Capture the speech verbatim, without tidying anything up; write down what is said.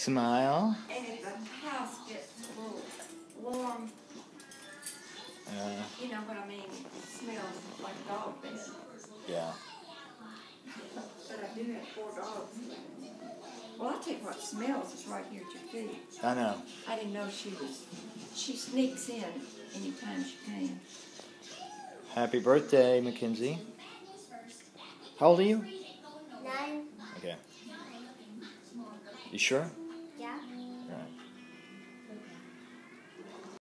Smile. And if the house gets a little warm, Uh, you know what I mean, it smells like a dog bed. yeah. But I do have four dogs. Well, I'll tell you what smells is right here at your feet. I know. I didn't know she was, she sneaks in anytime she can. Happy birthday, Mackenzie. How old are you? Nine. Okay. You sure?